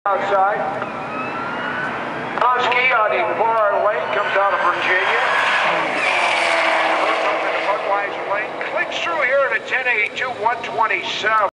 Outside. Husky on the far lane comes out of Virginia. Budweiser lane clicks through here at a 1082, 127.